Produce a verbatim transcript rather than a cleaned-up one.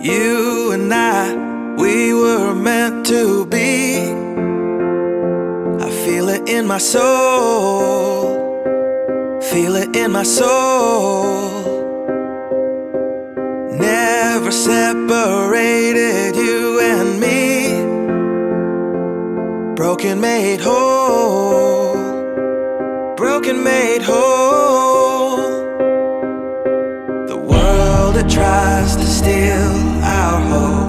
You and I, we were meant to be. I feel it in my soul, feel it in my soul. Never separated, you and me. Broken made whole, broken made whole. The world that tries to steal our hope